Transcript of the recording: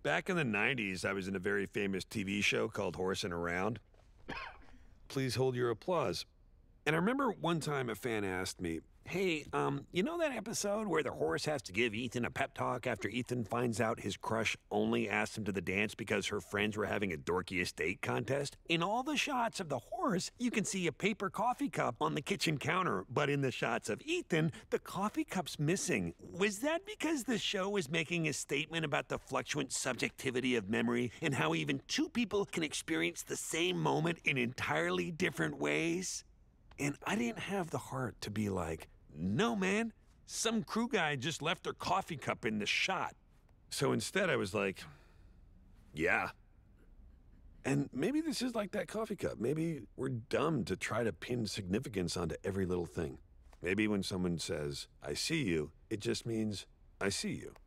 Back in the 90s, I was in a very famous TV show called Horsing Around. Please hold your applause. And I remember one time a fan asked me, hey, you know that episode where the horse has to give Ethan a pep talk after Ethan finds out his crush only asked him to the dance because her friends were having a dorky estate contest? In all the shots of the horse, you can see a paper coffee cup on the kitchen counter, but in the shots of Ethan, the coffee cup's missing. Was that because the show was making a statement about the fluctuant subjectivity of memory and how even two people can experience the same moment in entirely different ways? And I didn't have the heart to be like, no, man, some crew guy just left their coffee cup in the shot. So instead I was like, yeah. And maybe this is like that coffee cup. Maybe we're dumb to try to pin significance onto every little thing. Maybe when someone says, I see you, it just means, I see you.